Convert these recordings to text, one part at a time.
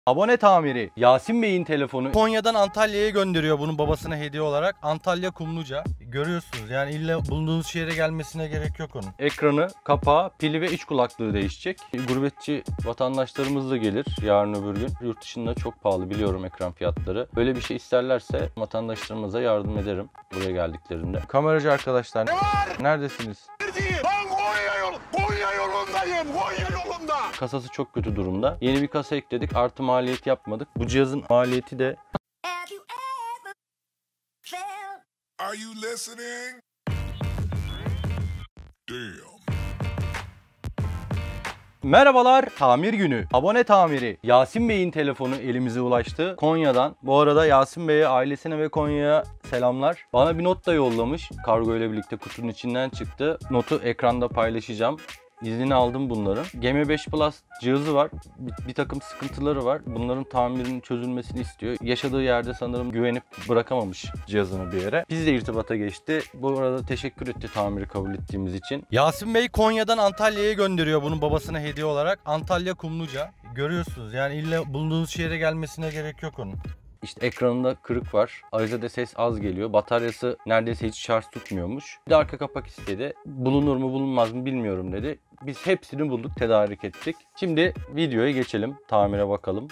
Abone tamiri. Yasin Bey'in telefonu Konya'dan Antalya'ya gönderiyor bunu babasına hediye olarak. Antalya Kumluca. Görüyorsunuz yani illa bulunduğunuz şehre gelmesine gerek yok onun. Ekranı, kapağı, pili ve iç kulaklığı değişecek. Gurbetçi vatandaşlarımız da gelir yarın öbür gün. Yurt dışında çok pahalı biliyorum ekran fiyatları. Böyle bir şey isterlerse vatandaşlarımıza yardım ederim buraya geldiklerinde. Kameracı arkadaşlar neredesiniz? Konya yolundayım, Konya yolunda. Kasası çok kötü durumda. Yeni bir kasa ekledik. Artı maliyet yapmadık. Bu cihazın maliyeti de... Are you listening? Damn. Merhabalar, tamir günü. Abone tamiri. Yasin Bey'in telefonu elimize ulaştı. Konya'dan. Bu arada Yasin Bey'e, ailesine ve Konya'ya selamlar. Bana bir not da yollamış. Kargo ile birlikte kutunun içinden çıktı. Notu ekranda paylaşacağım. İznini aldım bunların. GM5 Plus cihazı var. Bir takım sıkıntıları var. Bunların tamirinin çözülmesini istiyor. Yaşadığı yerde sanırım güvenip bırakamamış cihazını bir yere. Biz de irtibata geçti. Bu arada teşekkür etti tamiri kabul ettiğimiz için. Yasin Bey Konya'dan Antalya'ya gönderiyor bunu babasına hediye olarak. Antalya Kumluca. Görüyorsunuz yani illa bulunduğunuz şehre gelmesine gerek yok onun. İşte ekranında kırık var. Arızada ses az geliyor. Bataryası neredeyse hiç şarj tutmuyormuş. Bir de arka kapak istedi. Bulunur mu bulunmaz mı bilmiyorum dedi. Biz hepsini bulduk, tedarik ettik. Şimdi videoya geçelim. Tamire bakalım.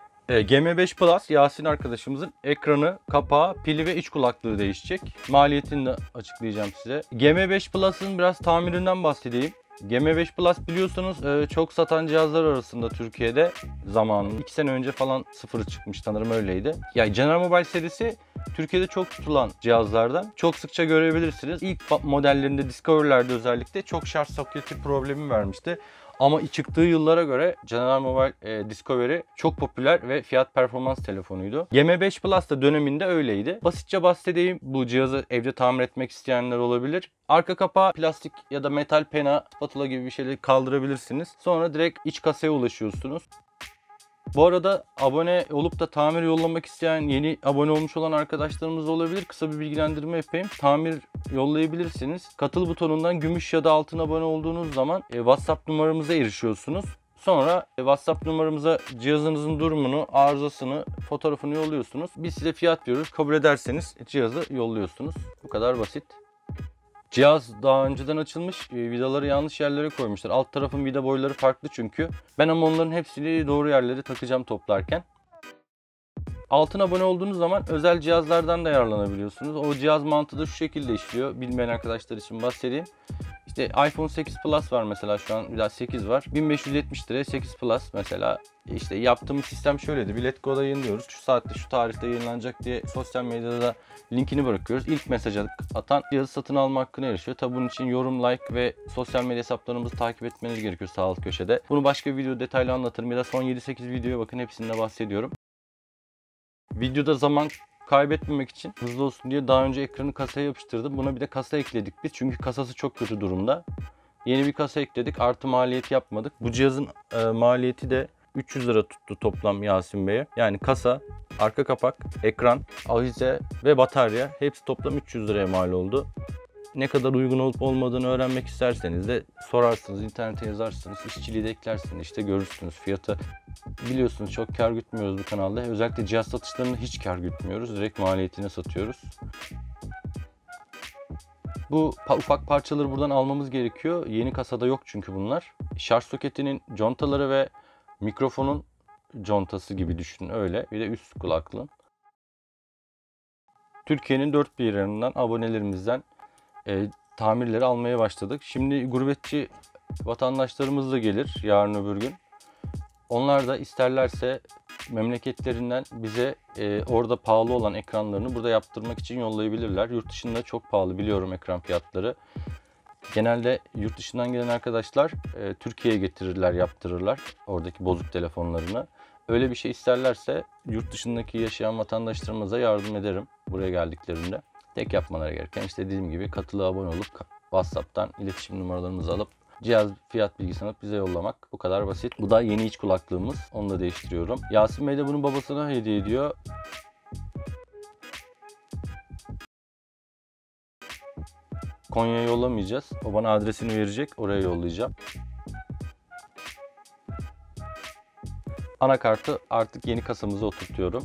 GM5 Plus Yasin arkadaşımızın ekranı, kapağı, pili ve iç kulaklığı değişecek. Maliyetini de açıklayacağım size. GM5 Plus'ın biraz tamirinden bahsedeyim. GM5 Plus biliyorsunuz çok satan cihazlar arasında Türkiye'de zamanında 2 sene önce falan sıfırı çıkmış sanırım öyleydi. Yani General Mobile serisi Türkiye'de çok tutulan cihazlardan. Çok sıkça görebilirsiniz. İlk modellerinde Discovery'lerde özellikle çok şarj soketi problemi vermişti. Ama çıktığı yıllara göre General Mobile Discovery çok popüler ve fiyat performans telefonuydu. GM5 Plus da döneminde öyleydi. Basitçe bahsedeyim, bu cihazı evde tamir etmek isteyenler olabilir. Arka kapağı plastik ya da metal pena, spatula gibi bir şeyle kaldırabilirsiniz. Sonra direkt iç kasaya ulaşıyorsunuz. Bu arada abone olup da tamir yollamak isteyen, yeni abone olmuş olan arkadaşlarımız olabilir. Kısa bir bilgilendirme yapayım. Tamir yollayabilirsiniz. Katıl butonundan gümüş ya da altın abone olduğunuz zaman WhatsApp numaramıza erişiyorsunuz. Sonra WhatsApp numaramıza cihazınızın durumunu, arızasını, fotoğrafını yolluyorsunuz. Biz size fiyat veriyoruz. Kabul ederseniz cihazı yolluyorsunuz. Bu kadar basit. Cihaz daha önceden açılmış. Vidaları yanlış yerlere koymuşlar. Alt tarafın vida boyları farklı çünkü. Ben ama onların hepsini doğru yerlere takacağım toplarken. Altın abone olduğunuz zaman özel cihazlardan da yararlanabiliyorsunuz. O cihaz mantığı da şu şekilde işliyor. Bilmeyen arkadaşlar için bahsedeyim. İşte iPhone 8 Plus var mesela, şu an bir daha 8 var. 1570 liraya 8 Plus mesela. İşte yaptığımız sistem şöyleydi. Bir Letgo'da yayınlıyoruz. Şu saatte şu tarihte yayınlanacak diye sosyal medyada da linkini bırakıyoruz. İlk mesaj atan cihazı satın alma hakkına erişiyor. Tabi bunun için yorum, like ve sosyal medya hesaplarımızı takip etmeniz gerekiyor sağ alt köşede. Bunu başka bir video detaylı anlatırım ya da son 7-8 videoya bakın, hepsinde bahsediyorum. Videoda zaman kaybetmemek için hızlı olsun diye daha önce ekranı kasaya yapıştırdım. Buna bir de kasa ekledik biz. Çünkü kasası çok kötü durumda. Yeni bir kasa ekledik. Artı maliyet yapmadık. Bu cihazın maliyeti de 300 lira tuttu toplam Yasin Bey'e. Yani kasa, arka kapak, ekran, ahize ve batarya hepsi toplam 300 liraya mal oldu. Ne kadar uygun olup olmadığını öğrenmek isterseniz de sorarsınız, internete yazarsınız, işçiliği de eklersiniz, işte görürsünüz fiyatı. Biliyorsunuz çok kar gütmüyoruz bu kanalda. Özellikle cihaz satışlarında hiç kar gütmüyoruz. Direkt maliyetine satıyoruz. Bu ufak parçaları buradan almamız gerekiyor. Yeni kasada yok çünkü bunlar. Şarj soketinin contaları ve mikrofonun contası gibi düşünün öyle. Bir de üst kulaklığın. Türkiye'nin dört bir yerinden abonelerimizden tamirleri almaya başladık. Şimdi gurbetçi vatandaşlarımız da gelir yarın öbür gün. Onlar da isterlerse memleketlerinden bize orada pahalı olan ekranlarını burada yaptırmak için yollayabilirler. Yurt dışında çok pahalı biliyorum ekran fiyatları. Genelde yurt dışından gelen arkadaşlar Türkiye'ye getirirler, yaptırırlar oradaki bozuk telefonlarını. Öyle bir şey isterlerse yurt dışındaki yaşayan vatandaşlarımıza yardım ederim buraya geldiklerinde. Tek yapmaları gereken işte dediğim gibi katılı abone olup WhatsApp'tan iletişim numaralarımızı alıp cihaz fiyat bilgisini alıp bize yollamak. Bu kadar basit. Bu da yeni iç kulaklığımız. Onu da değiştiriyorum. Yasin Bey de bunu babasına hediye ediyor. Konya'ya yollamayacağız. O bana adresini verecek. Oraya yollayacağım. Anakartı artık yeni kasamıza oturtuyorum.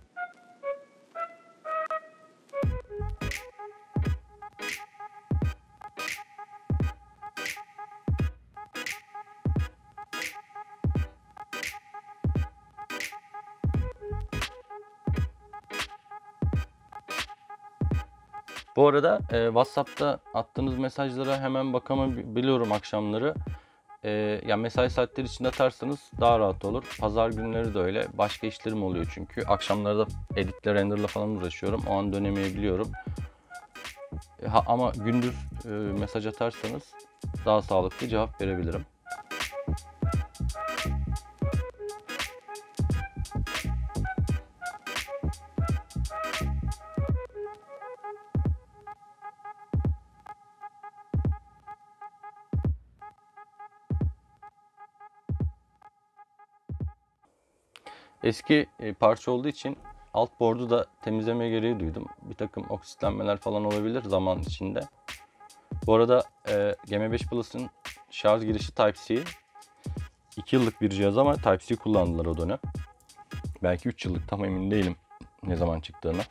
Bu arada WhatsApp'ta attığınız mesajlara hemen bakamabiliyorum akşamları. Yani mesai saatleri içinde atarsanız daha rahat olur. Pazar günleri de öyle. Başka işlerim oluyor çünkü. Akşamları da editle, renderla falan uğraşıyorum. O an dönemeyebiliyorum. Ama gündüz mesaj atarsanız daha sağlıklı cevap verebilirim. Eski parça olduğu için alt board'u da temizleme gereği duydum. Bir takım oksitlenmeler falan olabilir zaman içinde. Bu arada GM5 Plus'ın şarj girişi Type-C. 2 yıllık bir cihaz ama Type-C kullandılar o dönem. Belki 3 yıllık, tam emin değilim ne zaman çıktığına.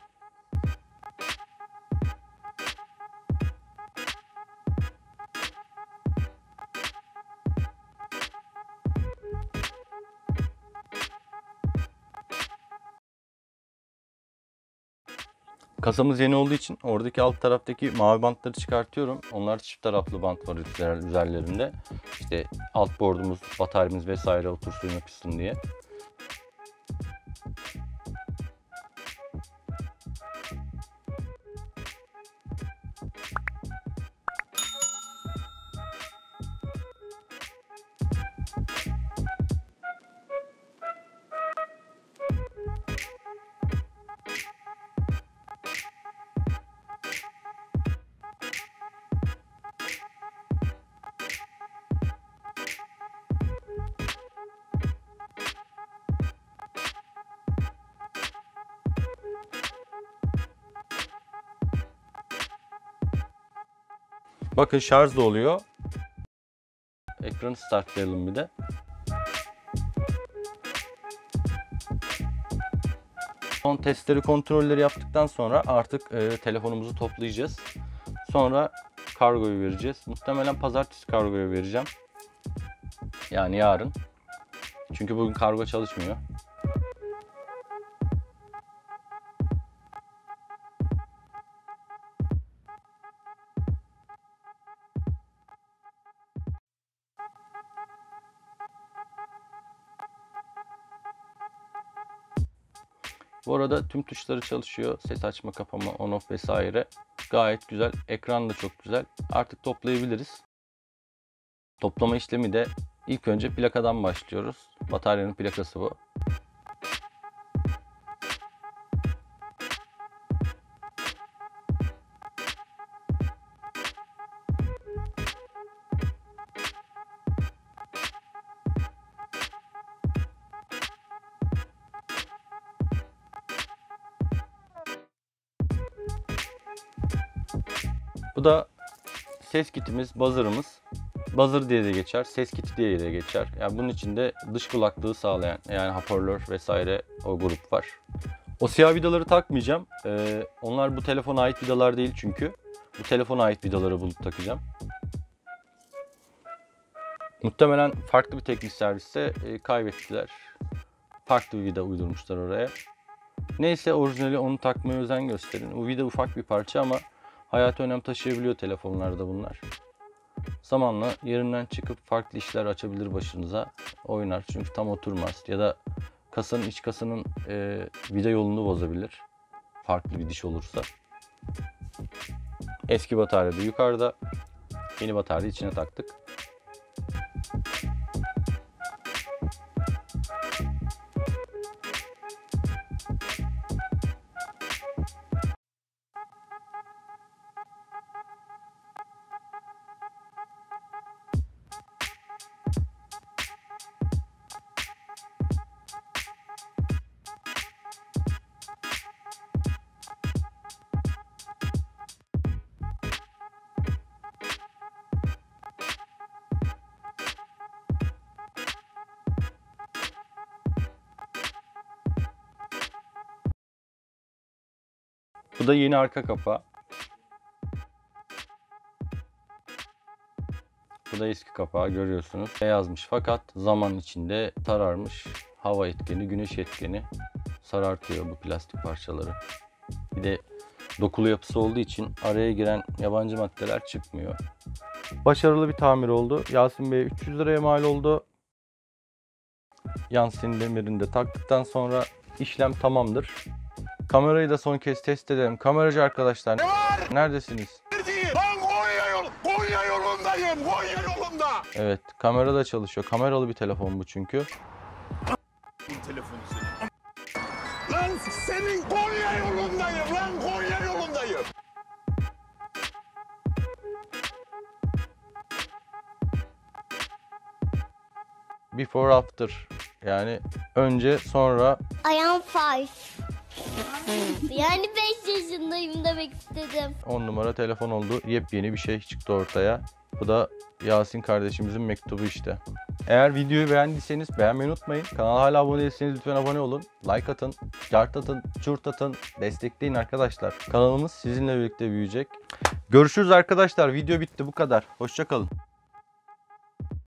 Kasamız yeni olduğu için oradaki alt taraftaki mavi bantları çıkartıyorum. Onlar çift taraflı bant var üzerlerinde. İşte alt board'umuz, bataryamız vesaire otursun yapışsın diye. Bakın şarj da oluyor. Ekranı startlayalım bir de. Son testleri, kontrolleri yaptıktan sonra artık telefonumuzu toplayacağız. Sonra kargoyu vereceğiz. Muhtemelen pazartesi kargoya vereceğim. Yani yarın. Çünkü bugün kargo çalışmıyor. Bu arada tüm tuşları çalışıyor. Ses açma, kapama, on off vesaire. Gayet güzel. Ekran da çok güzel. Artık toplayabiliriz. Toplama işlemi de ilk önce plakadan başlıyoruz. Bataryanın plakası bu. Bu da ses kitimiz, buzzer'ımız. Buzzer diye de geçer, ses kiti diye de geçer. Yani bunun içinde dış kulaklığı sağlayan, yani hoparlör vesaire o grup var. O siyah vidaları takmayacağım. Onlar bu telefona ait vidalar değil çünkü. Bu telefona ait vidaları bulup takacağım. Muhtemelen farklı bir teknik serviste kaybettiler. Farklı bir vida uydurmuşlar oraya. Neyse, orijinali onu takmaya özen gösterin. Bu vida ufak bir parça ama hayati önem taşıyabiliyor telefonlarda bunlar. Zamanla yerinden çıkıp farklı işler açabilir başınıza, oynar çünkü tam oturmaz ya da kasanın iç kasanın vida yolunu bozabilir farklı bir diş olursa. Eski batarya da yukarıda, yeni batarya içine taktık. Bu da yeni arka kapağı. Bu da eski kapağı, görüyorsunuz. Beyazmış fakat zaman içinde sararmış. Hava etkeni, güneş etkeni sarartıyor bu plastik parçaları. Bir de dokulu yapısı olduğu için araya giren yabancı maddeler çıkmıyor. Başarılı bir tamir oldu. Yasin Bey'e 300 liraya mal oldu. Yansın demirini de taktıktan sonra işlem tamamdır. Kamerayı da son kez test edelim. Kameracı arkadaşlar, neredesiniz? Lan Konya yolundayım. Konya yolunda. Evet, kamera da çalışıyor. Kameralı bir telefon bu çünkü. Telefonu senin. Lan senin Konya yolundayım. Lan Konya yolundayım. Before after. Yani önce sonra. I am 5. Yani 5 yaşındayım demek istedim. 10 numara telefon oldu. Yepyeni bir şey çıktı ortaya. Bu da Yasin kardeşimizin mektubu işte. Eğer videoyu beğendiyseniz beğenmeyi unutmayın. Kanala hala abone değilseniz lütfen abone olun. Like atın, cart atın, çurt atın. Destekleyin arkadaşlar. Kanalımız sizinle birlikte büyüyecek. Görüşürüz arkadaşlar. Video bitti, bu kadar. Hoşça kalın.